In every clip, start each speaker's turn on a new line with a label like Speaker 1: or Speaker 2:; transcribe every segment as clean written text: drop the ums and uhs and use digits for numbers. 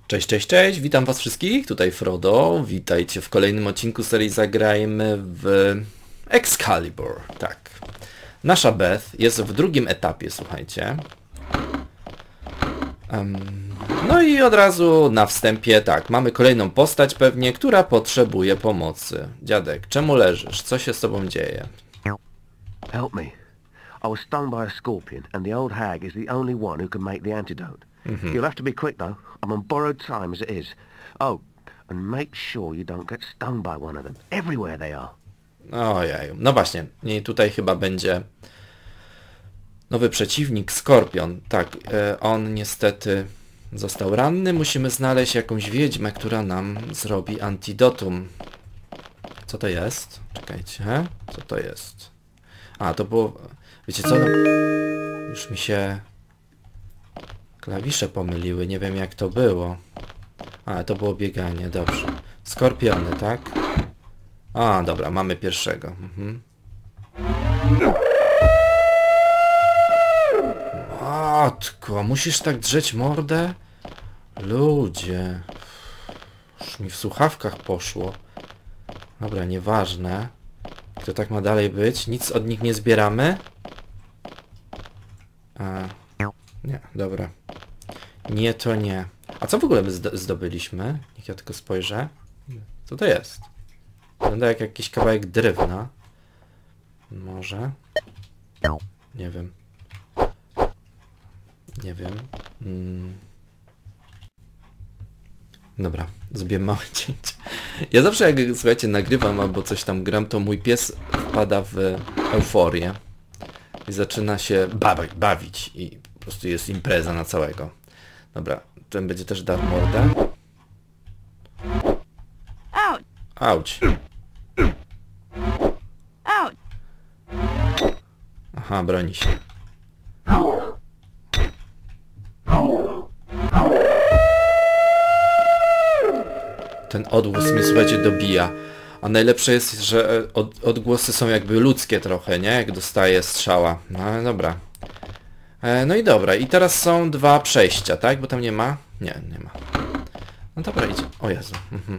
Speaker 1: Cześć, cześć, cześć, witam was wszystkich, tutaj Frodo, witajcie w kolejnym odcinku serii Zagrajmy w Excalibur, tak. Nasza Beth jest w drugim etapie, słuchajcie. No i od razu na wstępie, tak, mamy kolejną postać pewnie, która potrzebuje pomocy. Dziadek, czemu leżysz? Co się z tobą dzieje?
Speaker 2: Help me. I was stung by a scorpion, and the old hag is the only one who can make the antidote. You'll have to be quick, though. I'm on borrowed time as it is. Oh, and make sure you don't get stung by one of them. Everywhere they are.
Speaker 1: Ojej, no właśnie, i tutaj chyba będzie nowy przeciwnik, Skorpion. Tak, on niestety został ranny. Musimy znaleźć jakąś wiedźmę, która nam zrobi antidotum. Co to jest? Czekajcie, co to jest? A, to było... Wiecie co? No, już mi się klawisze pomyliły, nie wiem jak to było. A, to było bieganie, dobrze. Skorpiony, tak? A, dobra, mamy pierwszego. Matko, musisz tak drzeć mordę? Ludzie. Już mi w słuchawkach poszło. Dobra, nieważne. To tak ma dalej być? Nic od nich nie zbieramy? Nie, dobra. Nie, to nie. A co w ogóle my zdobyliśmy? Niech ja tylko spojrzę. Co to jest? Wygląda jak jakiś kawałek drewna. Może? Nie wiem. Nie wiem. Dobra, zrobię małe cięcie. Ja zawsze jak, słuchajcie, nagrywam albo coś tam gram, to mój pies wpada w euforię. I zaczyna się bawić. I po prostu jest impreza na całego. Dobra, ten będzie też dał mordę. Auć. Aha, broni się. Ten odgłos mnie, słuchajcie, dobija. A najlepsze jest, że odgłosy są jakby ludzkie trochę, nie? Jak dostaje strzała. No dobra. No i dobra. I teraz są dwa przejścia, tak? Bo tam nie ma? Nie, nie ma. No dobra, idzie. O Jezu.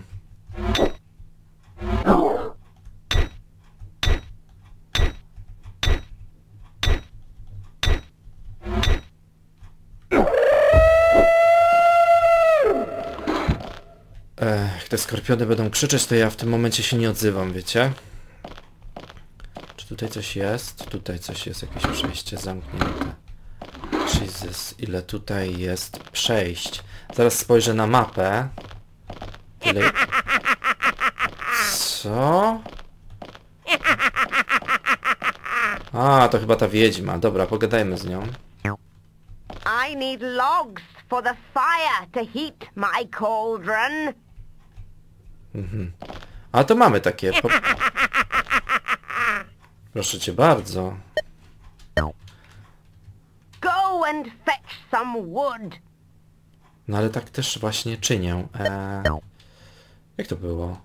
Speaker 1: Jak te skorpiony będą krzyczeć, to ja w tym momencie się nie odzywam, wiecie? Czy tutaj coś jest? Tutaj coś jest, jakieś przejście zamknięte. Jesus, ile tutaj jest przejść. Zaraz spojrzę na mapę. Tyle... Co? A, to chyba ta wiedźma. Dobra, pogadajmy z nią.
Speaker 3: I need logs for the fire to heat my cauldron.
Speaker 1: A to mamy takie. Proszę cię bardzo.
Speaker 3: Go and fetch some wood.
Speaker 1: No ale tak też właśnie czynię. Jak to było?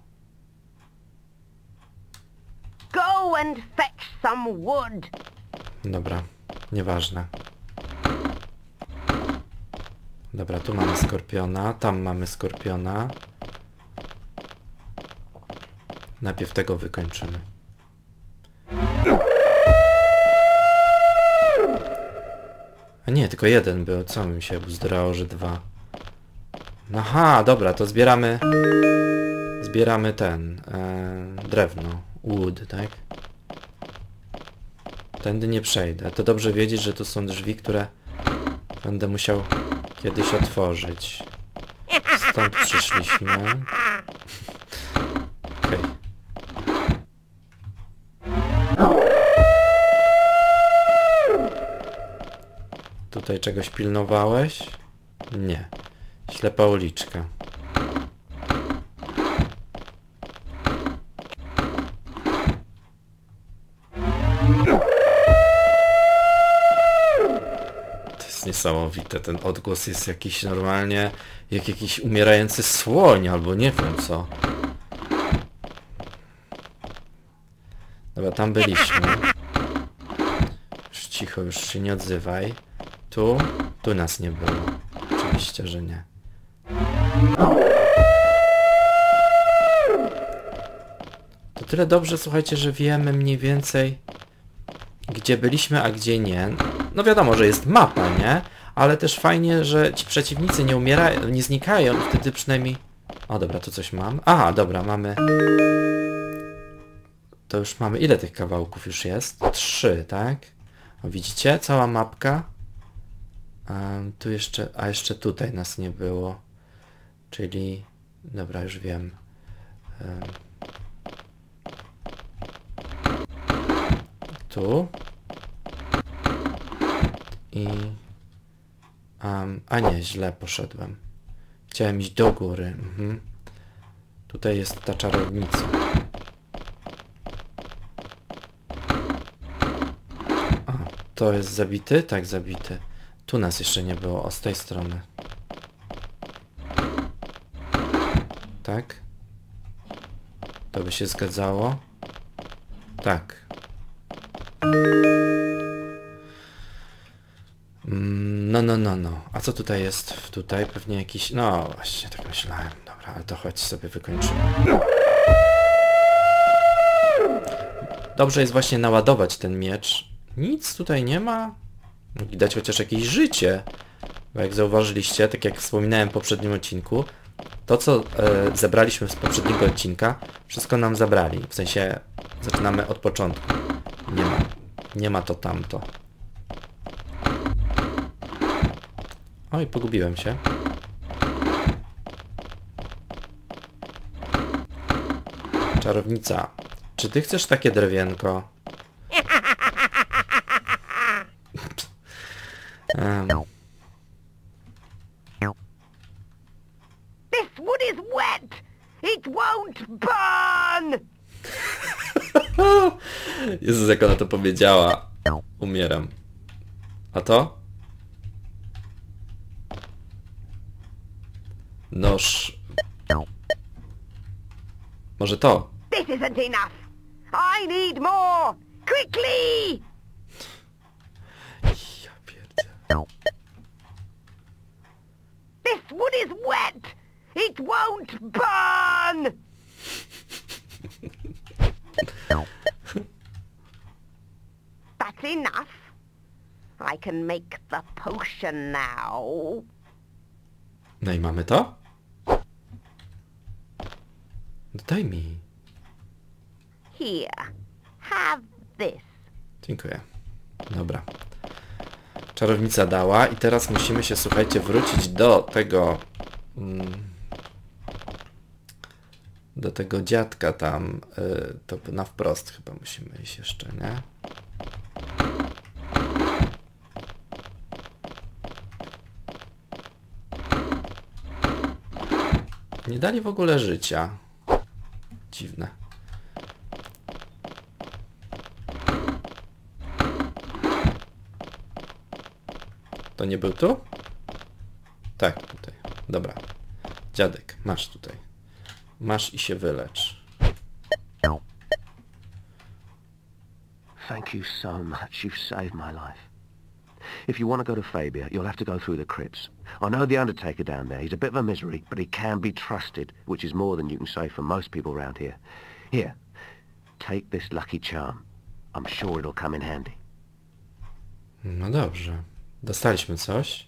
Speaker 3: Go and fetch some wood.
Speaker 1: Dobra, nieważne. Dobra, tu mamy skorpiona, tam mamy skorpiona. Najpierw tego wykończymy. A nie, tylko jeden był. Co mi się bzdrało, że dwa? Aha, dobra, to zbieramy... Zbieramy ten... drewno. Wood, tak? Tędy nie przejdę. To dobrze wiedzieć, że tu są drzwi, które będę musiał kiedyś otworzyć. Stąd przyszliśmy. Okej. Tutaj czegoś pilnowałeś? Nie. Ślepa uliczka. To jest niesamowite. Ten odgłos jest jakiś normalnie jak jakiś umierający słoń albo nie wiem co. Dobra, tam byliśmy. Już cicho, już się nie odzywaj. Tu nas nie było. Oczywiście, że nie. To tyle dobrze, słuchajcie, że wiemy mniej więcej, gdzie byliśmy, a gdzie nie. No wiadomo, że jest mapa, nie? Ale też fajnie, że ci przeciwnicy nie umierają, nie znikają, wtedy przynajmniej... O, dobra, tu coś mam. Aha, dobra, mamy... To już mamy... Ile tych kawałków już jest? 3, tak? O, widzicie? Cała mapka. Tu jeszcze... A jeszcze tutaj nas nie było. Czyli... Dobra, już wiem. Tu. I... a nie, źle poszedłem. Chciałem iść do góry. Tutaj jest ta czarownica. A, to jest zabity? Tak, zabity. Tu nas jeszcze nie było, o z tej strony. Tak? To by się zgadzało? Tak. No. A co tutaj jest? Tutaj pewnie jakiś... No właśnie, tak myślałem. Dobra, ale to chodź sobie wykończymy. Dobrze jest właśnie naładować ten miecz. Nic tutaj nie ma. Widać chociaż jakieś życie. Bo jak zauważyliście, tak jak wspominałem w poprzednim odcinku, to co zebraliśmy z poprzedniego odcinka, wszystko nam zabrali. W sensie zaczynamy od początku. Nie ma to tamto. Oj, pogubiłem się. Czarownica. Czy ty chcesz takie drewienko?
Speaker 3: This wood is wet! It won't burn!
Speaker 1: Jezus, jak ona to powiedziała. Umieram. A to? Noż. Może to?
Speaker 3: This isn't enough! I need more! Quickly!
Speaker 1: Ja pierdzielę.
Speaker 3: This wood is wet! It won't burn! That's enough. I can make the potion now.
Speaker 1: No i mamy to? Daj mi.
Speaker 3: Here, have this.
Speaker 1: Dziękuję. Dobra. Czarownica dała i teraz musimy się, słuchajcie, wrócić do tego... do tego dziadka tam. To na wprost chyba musimy iść jeszcze, nie? Nie dali w ogóle życia. Dziwne. To nie był tu? Tak, tutaj. Dobra. Dziadek, masz tutaj. Masz i się wylecz.
Speaker 2: Thank you so much. You've saved my life. If you want to go to Fabia, you'll have to go through the crypts. I know the Undertaker down there. He's a bit of a misery, but he can be trusted, which is more than you can say for most people around here. Here, take this lucky charm. I'm sure it'll come in handy.
Speaker 1: No dobrze. Dostaliśmy coś.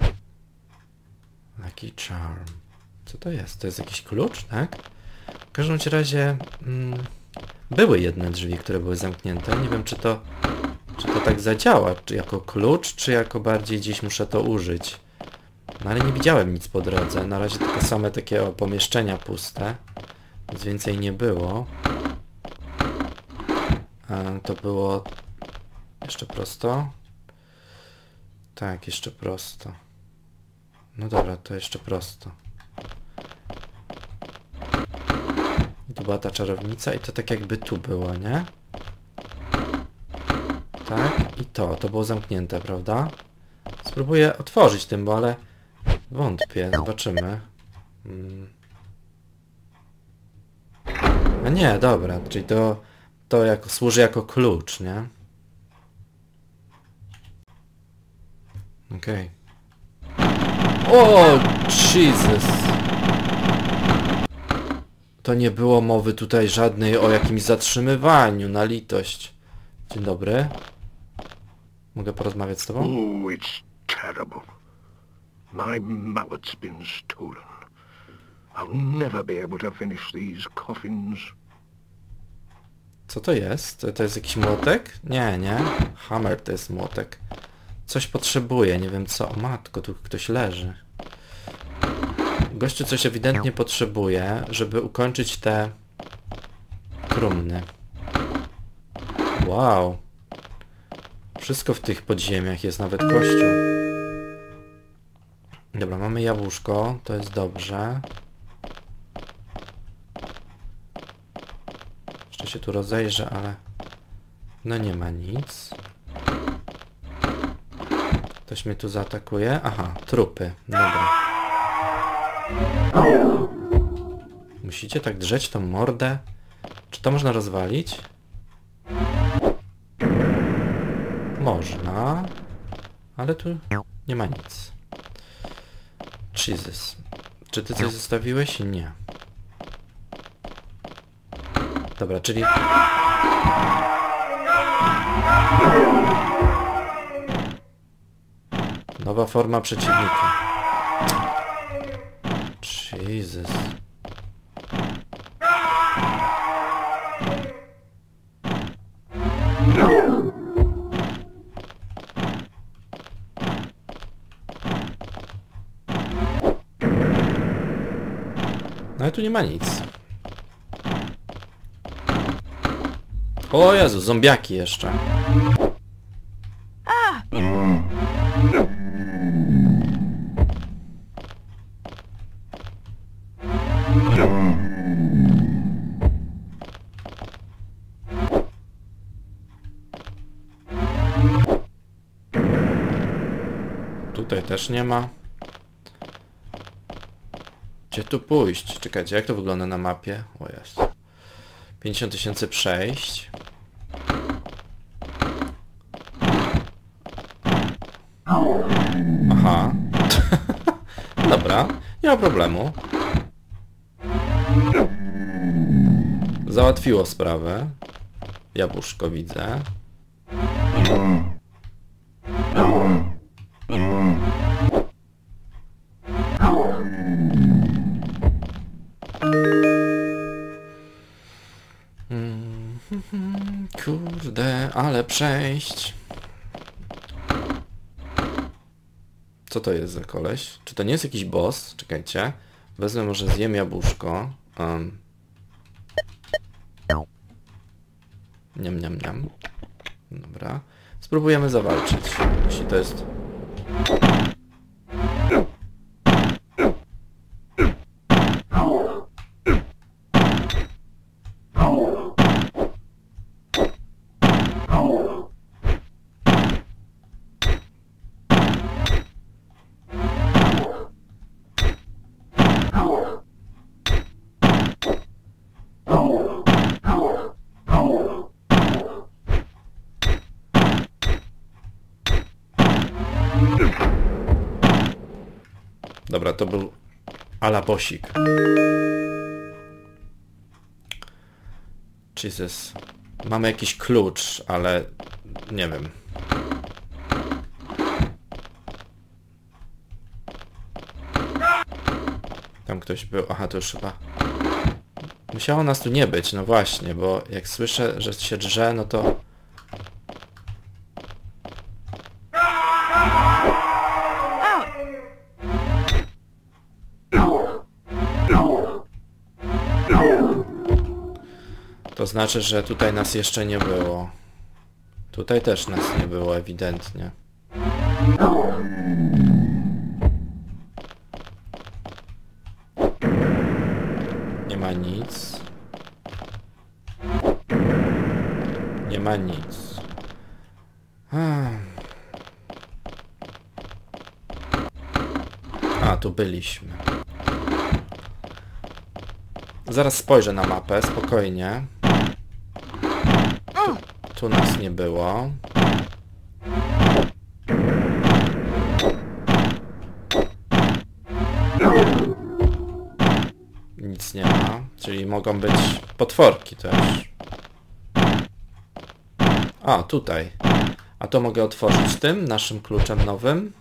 Speaker 1: Lucky Charm. Co to jest? To jest jakiś klucz, tak? W każdym razie były jedne drzwi, które były zamknięte. Nie wiem, czy to tak zadziała, czy jako klucz, czy jako bardziej gdzieś muszę to użyć. No ale nie widziałem nic po drodze. Na razie tylko same takie pomieszczenia puste. Nic więcej nie było. To było jeszcze prosto. Tak, jeszcze prosto. No dobra, to jeszcze prosto. I tu była ta czarownica i to tak jakby tu było, nie? Tak, i to było zamknięte, prawda? Spróbuję otworzyć tym, bo ale wątpię, zobaczymy. A nie, dobra, czyli to służy jako klucz, nie? Okej. O, Jesus! To nie było mowy tutaj żadnej o jakimś zatrzymywaniu, na litość. Dzień dobry. Mogę porozmawiać z tobą?
Speaker 4: Oh, it's terrible. My mallet's been stolen. I'll never be able to finish these coffins.
Speaker 1: Co to jest? To jest jakiś młotek? Nie, nie. Hammer to jest młotek. Coś potrzebuje, nie wiem co. O matko, tu ktoś leży. Gościu coś ewidentnie potrzebuje, żeby ukończyć te trumny. Wow. Wszystko w tych podziemiach jest, nawet kościół. Dobra, mamy jabłuszko, to jest dobrze. Jeszcze się tu rozejrzę, ale... No nie ma nic. Ktoś mnie tu zaatakuje? Aha, trupy. Dobra. Musicie tak drzeć tą mordę? Czy to można rozwalić? Można. Ale tu nie ma nic. Jesus. Czy ty coś zostawiłeś? Nie. Dobra, czyli... Nowa forma przeciwnika. Jesus. No i tu nie ma nic. O Jezu, zombiaki jeszcze. Tutaj też nie ma. Gdzie tu pójść? Czekajcie, jak to wygląda na mapie? O jest. 50 000 przejść. Aha. Dobra, nie ma problemu. Załatwiło sprawę. Jabłuszko widzę. Kurde, ale przejść. Co to jest za koleś? Czy to nie jest jakiś boss? Czekajcie. Wezmę, może zjem jabłuszko. Niam, niam, niam. Dobra. Spróbujemy zawalczyć. Jeśli to jest... Dobra, to był alabosik. Jesus. Mamy jakiś klucz, ale nie wiem. Tam ktoś był. Aha, to już chyba... Musiało nas tu nie być, no właśnie, bo jak słyszę, że się drze, no to... To znaczy, że tutaj nas jeszcze nie było. Tutaj też nas nie było, ewidentnie. Nie ma nic. Nie ma nic. A, tu byliśmy. Zaraz spojrzę na mapę, spokojnie. Tu nas nie było. Nic nic nie ma. Czyli mogą być potworki też. A, tutaj. A to mogę otworzyć tym, naszym kluczem nowym.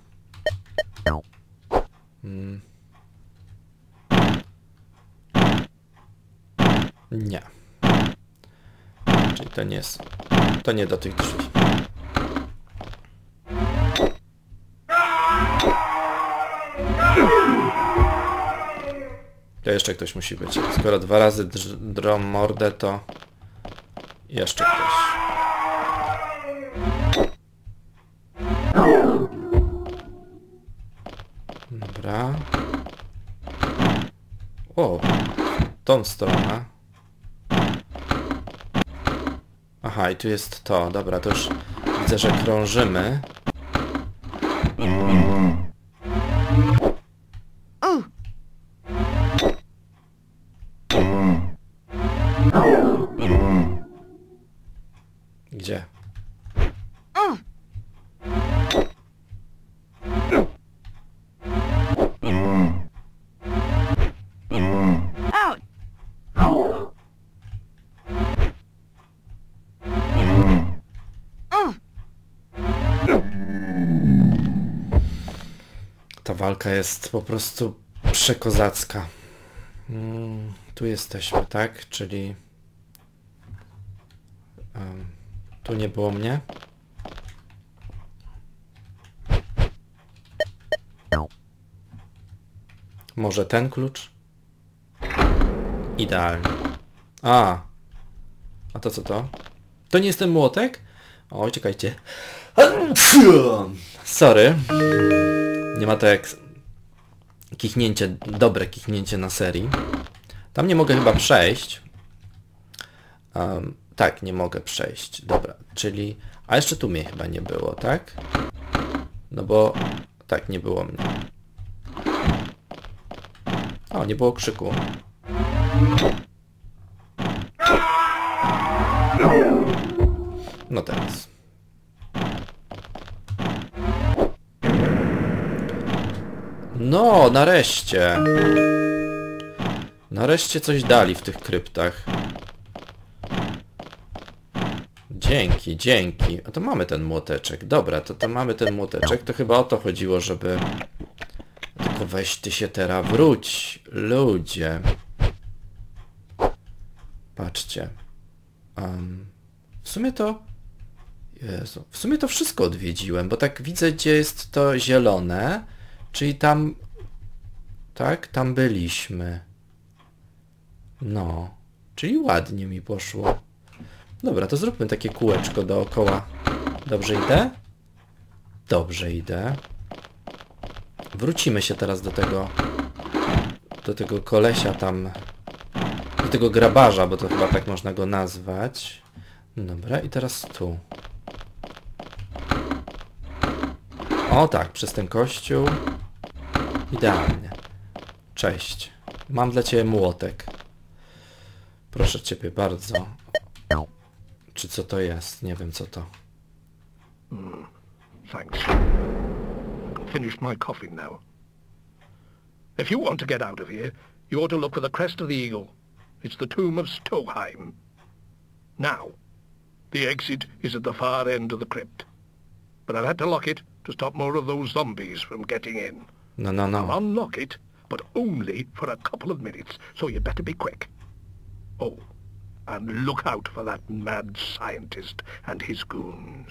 Speaker 1: Nie. Czyli to nie jest... To nie do tych drzwi. To jeszcze ktoś musi być. Skoro 2 razy drą mordę, to... Jeszcze ktoś. Dobra. O, tą stronę. Aha, i tu jest to. Dobra, to już widzę, że krążymy. Gdzie? Ta walka jest po prostu przekozacka. Tu jesteśmy, tak? Czyli... tu nie było mnie. Może ten klucz? Idealnie. A to co to? To nie jest ten młotek? O, czekajcie. Sorry. Nie ma to jak kichnięcie, dobre kichnięcie na serii. Tam nie mogę chyba przejść. Tak, nie mogę przejść. Dobra, czyli... A jeszcze tu mnie chyba nie było, tak? No bo... Tak, nie było mnie. O, nie było krzyku. No teraz. No, nareszcie. Nareszcie coś dali w tych kryptach. Dzięki, dzięki. A to mamy ten młoteczek. Dobra, to mamy ten młoteczek. To chyba o to chodziło, żeby... Tylko weź ty się teraz wróć. Ludzie. Patrzcie. W sumie to... Jezu. W sumie to wszystko odwiedziłem, bo tak widzę, gdzie jest to zielone. Czyli tam... Tak? Tam byliśmy. No. Czyli ładnie mi poszło. Dobra, to zróbmy takie kółeczko dookoła. Dobrze idę? Dobrze idę. Wrócimy się teraz do tego kolesia tam, do tego grabarza, bo to chyba tak można go nazwać. Dobra, i teraz tu. O tak, przez ten kościół. Idealnie. Cześć. Mam dla ciebie młotek. Proszę ciebie bardzo. Czy co to jest? Nie wiem co to.
Speaker 4: Thanks. Finished my coffin now. If you want to get out of here, you ought to look for the crest of the eagle. It's the tomb of Stoheim. Now, the exit is at the far end of the crypt. But I've had to lock it to stop more of those zombies from getting in.
Speaker 1: No.
Speaker 4: I'll unlock it, but only for a couple of minutes, so you better be quick. Oh, and look out for that mad scientist and his goons.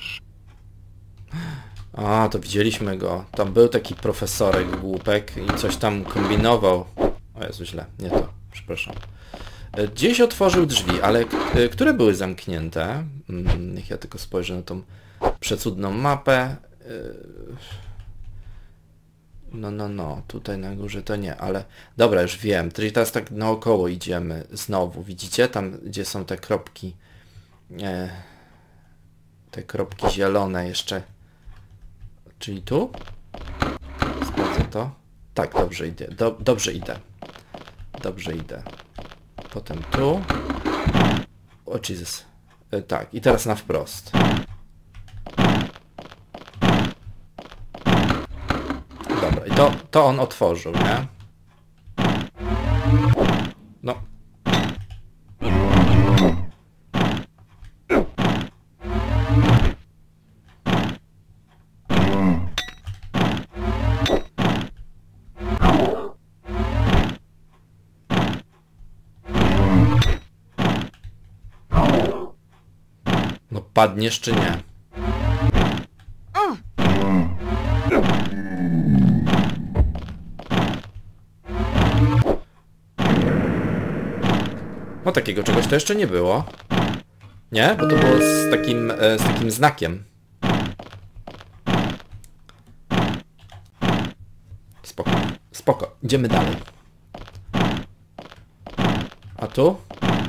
Speaker 1: A, to widzieliśmy go. Tam był taki profesorek głupek i coś tam kombinował. O Jezu, źle. Nie to. Przepraszam. Gdzieś otworzył drzwi, ale które były zamknięte? Niech ja tylko spojrzę na tą przecudną mapę. No. Tutaj na górze to nie, ale... Dobra, już wiem. Czyli teraz tak naokoło idziemy znowu. Widzicie? Tam, gdzie są te kropki... Te kropki zielone jeszcze. Czyli tu? Sprawdzę to. Tak, dobrze idę. Dobrze idę. Dobrze idę. Potem tu. O Jezus. Tak, i teraz na wprost. Dobra, i to on otworzył, nie? No. No padniesz czy nie? No takiego czegoś to jeszcze nie było. Nie? Bo to było z takim znakiem. Spoko. Spoko. Idziemy dalej. A tu?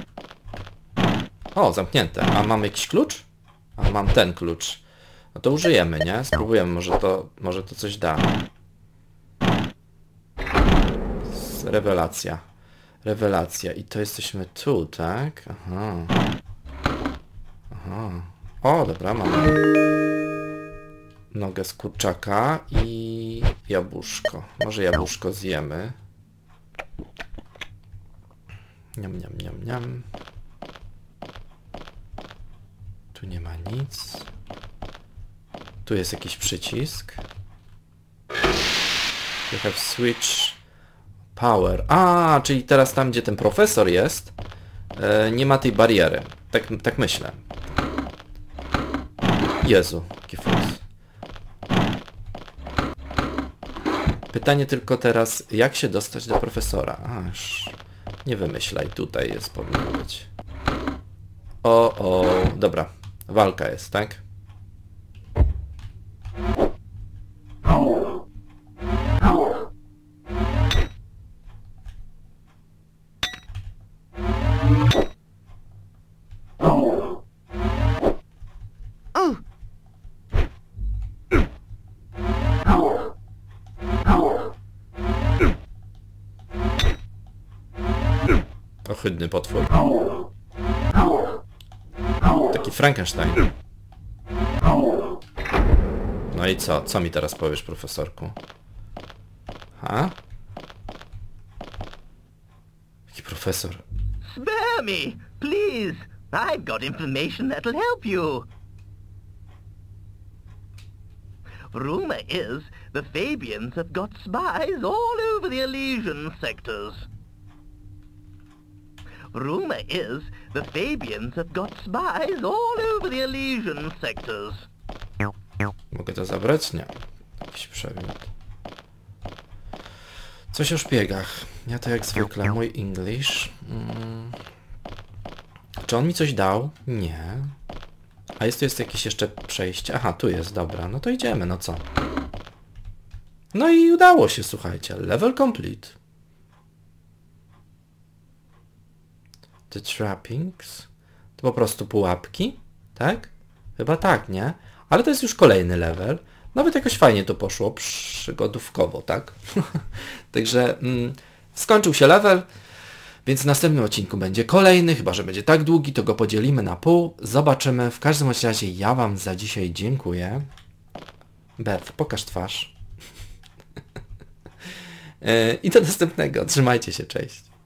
Speaker 1: O, zamknięte. A mam jakiś klucz? A mam ten klucz. No to użyjemy, nie? Spróbujemy, może to coś da. Rewelacja. Rewelacja. I to jesteśmy tu, tak? Aha. Aha. O, dobra, mamy nogę z kurczaka i jabłuszko. Może jabłuszko zjemy. Niam, niam, niam, niam. Tu nie ma nic. Tu jest jakiś przycisk. You have switch power. A, czyli teraz tam, gdzie ten profesor jest, nie ma tej bariery. Tak myślę. Jezu, jaki fus. Pytanie tylko teraz, jak się dostać do profesora? Aż nie wymyślaj, tutaj jest, powinno być. O, dobra. Walka jest, tak? Ohydny potwór. Taki Frankenstein. No i co? Co mi teraz powiesz, profesorku? Ha? Jaki profesor?
Speaker 5: Spare me, please. I've got information that'll help you. Rumor is the Fabians have got spies all over the Elysian sectors. Rumor is the Fabians have got spies all over the Elysian sectors.
Speaker 1: Mogę to zabrać? Nie. Jakiś przedmiot. Coś o szpiegach. Ja to jak zwykle. Mój English. Czy on mi coś dał? Nie. A tu jest jakieś jeszcze przejście. Aha, tu jest, dobra. No to idziemy, no co? No i udało się, słuchajcie. Level complete. The trappings. To po prostu pułapki, tak? Chyba tak, nie? Ale to jest już kolejny level. Nawet jakoś fajnie to poszło, przygodówkowo, tak? Także skończył się level, więc w następnym odcinku będzie kolejny, chyba że będzie tak długi, to go podzielimy na pół. Zobaczymy. W każdym razie ja wam za dzisiaj dziękuję. Beth, pokaż twarz. I do następnego. Trzymajcie się, cześć.